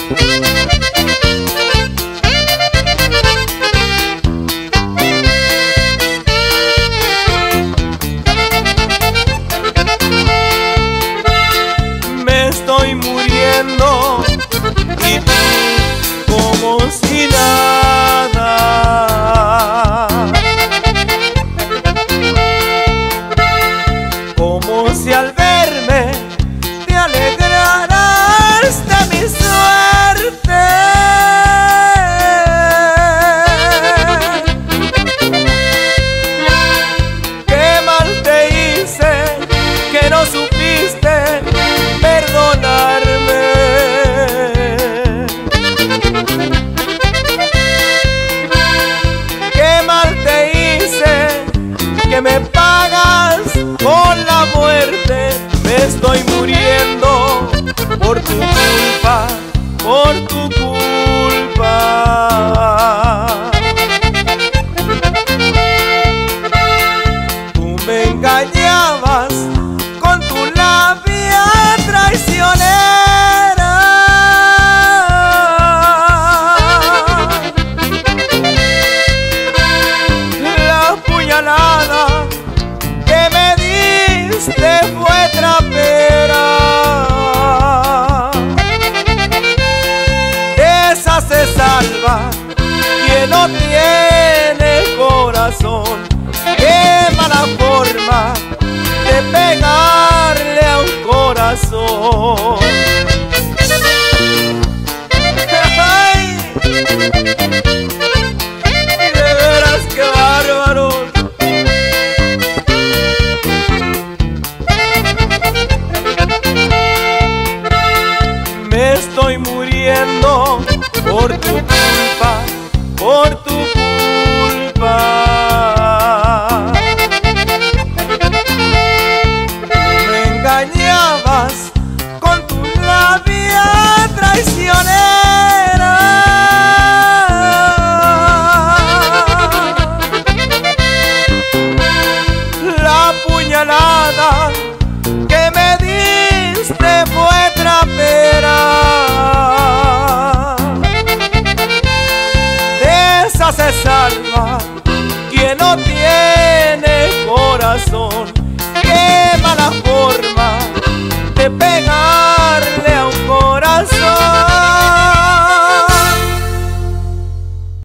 Estoy muriendo y tú como si nada, como si al verme te alegraras de mi suerte. Qué mal te hice que no supiste perdonarme. Qué mal te hice que me pagas con la muerte. Me estoy muriendo por tu culpa, por tu culpa. Tú me engañabas con tu labia traicionera. La puñalada que me diste fue trapera. De esa se salva quien no tiene corazón. Qué mala forma de pegarle a un corazón. ¡Ay! De veras que bárbaro. Me estoy muriendo por tu culpa, por tu culpa. Me engañabas con tu labia traicionera. La puñalada que me diste fue trapera. De esa se salva quien no tiene